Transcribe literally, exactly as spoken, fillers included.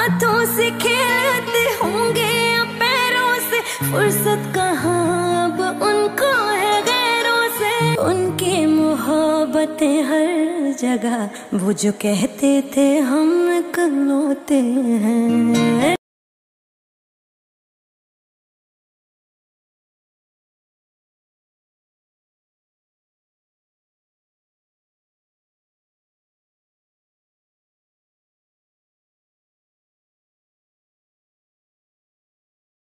हाथों से खेलते होंगे या पैरों से, फुर्सत कहाँ अब उनको है गैरों से। उनकी मोहब्बतें हर जगह, वो जो कहते थे हम इकलौते हैं।